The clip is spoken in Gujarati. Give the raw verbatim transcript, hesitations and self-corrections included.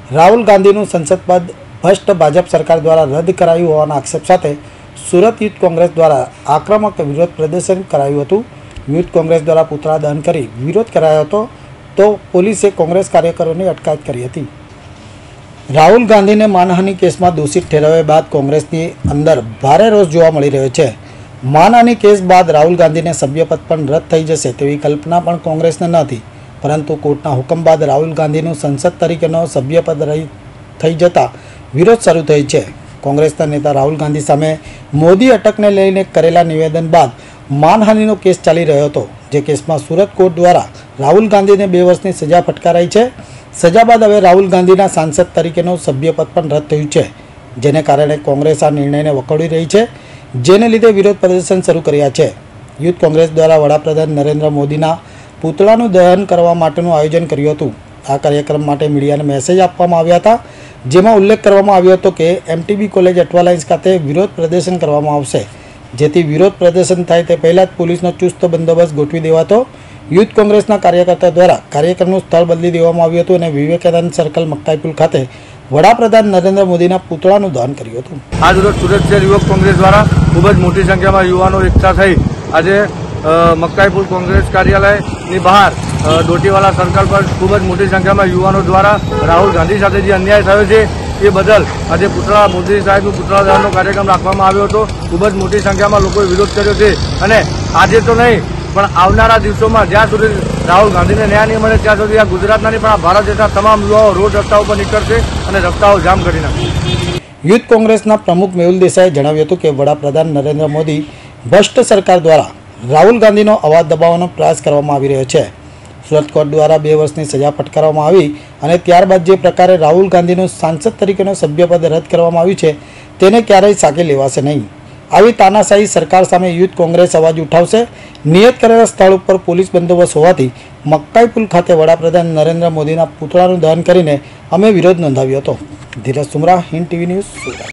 રાહુલ ગાંધીનું સંસદ પદ ભ્રષ્ટ ભાજપ સરકાર દ્વારા રદ કરાયું હોવાના આક્ષેપ સાથે સુરત યુથ કોંગ્રેસ દ્વારા આક્રમક વિરોધ પ્રદર્શન કરાયું હતું। યુથ કોંગ્રેસ દ્વારા પુતળા દહન કરી વિરોધ કરાયો હતો તો પોલીસે કોંગ્રેસ કાર્યકરોની અટકાયત કરી હતી। રાહુલ ગાંધીને માનહાનિ કેસમાં દોષિત ઠેરવ્યા બાદ કોંગ્રેસની અંદર ભારે રોષ જોવા મળી રહ્યો છે। માનહાનિ કેસ બાદ રાહુલ ગાંધીને સભ્યપદ પણ રદ થઈ જશે તેવી કલ્પના પણ કોંગ્રેસને ન હતી, પરંતુ કોર્ટના હુકમ બાદ રાહુલ ગાંધીનું સંસદ તરીકેનો સભ્યપદ રહી થઈ જતા વિરોધ શરૂ થઈ છે। કોંગ્રેસના નેતા રાહુલ ગાંધી સામે મોદી અટકને લઈને કરેલા નિવેદન બાદ માનહાનિનો કેસ ચાલી રહ્યો હતો, જે કેસમાં સુરત કોર્ટ દ્વારા રાહુલ ગાંધીને બે વર્ષની સજા ફટકારાઈ છે। સજા બાદ હવે રાહુલ ગાંધીના સાંસદ તરીકેનો સભ્યપદ પણ રદ થયું છે, જેને કારણે કોંગ્રેસ આ નિર્ણયને વખોડી રહી છે, જેને લીધે વિરોધ પ્રદર્શન શરૂ કર્યા છે। યુથ કોંગ્રેસ દ્વારા વડાપ્રધાન નરેન્દ્ર મોદીના પુતળાનું દહન કરવા માટેનું આયોજન કર્યું હતું। આ કાર્યક્રમ માટે મીડિયાને મેસેજ આપવામાં આવ્યા હતા, જેમાં ઉલ્લેખ કરવામાં આવ્યો હતો કે એમટીબી કોલેજ અઠવાલાઇન્સ ખાતે વિરોધ પ્રદર્શન કરવામાં આવશે, જેથી વિરોધ પ્રદર્શન થાય તે પહેલાં જ પોલીસનો ચુસ્ત બંદોબસ્ત ગોઠવી દેવાતો। યુથ કોંગ્રેસના કાર્યકર્તા દ્વારા કાર્યક્રમનું સ્થળ બદલી દેવામાં આવ્યું હતું અને વિવેકાનંદ સર્કલ મક્કાઈ પુલ ખાતે વડાપ્રધાન નરેન્દ્ર મોદીના પુતળાનું દહન કર્યું હતું। આજ રોજ સુરત શહેર યુવક કોંગ્રેસ દ્વારા ખૂબ જ મોટી સંખ્યામાં યુવાનો એકઠા થઈ આજે મક્કાઈ પુલ કોંગ્રેસ કાર્યાલયની બહાર ડોટીવાલા સર્કલ પર ખૂબ જ મોટી સંખ્યામાં યુવાનો દ્વારા રાહુલ ગાંધી સાથે જે અન્યાય થયો છે એ બદલ આજે પુતળા મોદી સાહેબનું પુતળા દહનનો કાર્યક્રમ રાખવામાં આવ્યો હતો। ખૂબ જ મોટી સંખ્યામાં લોકોએ વિરોધ કર્યો છે અને આજે તો નહીં પણ આવનારા દિવસોમાં જ્યાં સુધી રાહુલ ગાંધીને ન્યાય નહીં મળે ત્યાં સુધી આ ગુજરાતના નહીં પણ આ ભારત દેશના તમામ યુવાઓ રોડ રસ્તા ઉપર નીકળશે અને રસ્તાઓ જામ કરી નાખશે। યુથ કોંગ્રેસના પ્રમુખ મેહુલ દેસાઈએ જણાવ્યું હતું કે વડાપ્રધાન નરેન્દ્ર મોદી ભ્રષ્ટ સરકાર દ્વારા રાહુલ ગાંધીનો અવાજ દબાવવાનો પ્રયાસ કરવામાં આવી રહ્યો છે। સુરત કોર્ટ દ્વારા બે વર્ષની સજા ફટકારવામાં આવી અને ત્યારબાદ જે પ્રકારે રાહુલ ગાંધીનું સાંસદ તરીકેનો સભ્યપદ રદ કરવામાં આવ્યું છે તેને ક્યારેય સાકે લેવાશે નહીં। આવી તાનાશાહી સરકાર સામે યુથ કોંગ્રેસ અવાજ ઉઠાવશે। નિયત કરેલા સ્થળ ઉપર પોલીસ બંદોબસ્ત હોવાથી મક્કાઈ પુલ ખાતે વડાપ્રધાન નરેન્દ્ર મોદીના પુતળાનું દહન કરીને અમે વિરોધ નોંધાવ્યો હતો। Dhiraj Sumra, Hind TV news, Surat.